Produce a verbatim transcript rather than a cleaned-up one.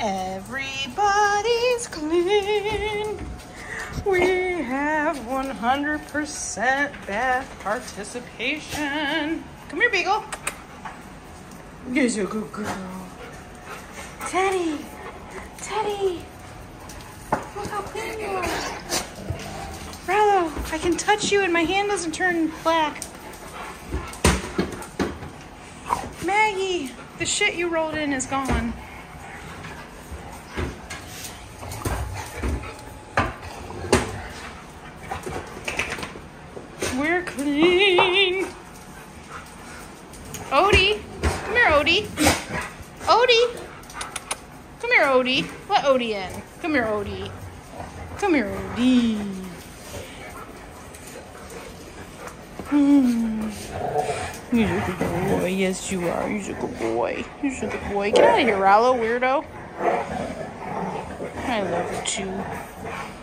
Everybody's clean. We have one hundred percent bath participation. Come here, Beagle. Yes, a good girl. Teddy. Teddy. Look how clean you are. Rallo, I can touch you and my hand doesn't turn black. Maggie, the shit you rolled in is gone. We're clean. Odie, come here, Odie. Odie, come here, Odie. Let Odie in. Come here, Odie. Come here, Odie. Hmm. You're a good boy. Yes, you are. You're a good boy. You're a good boy. Get out of here, Rallo, weirdo. I love you too.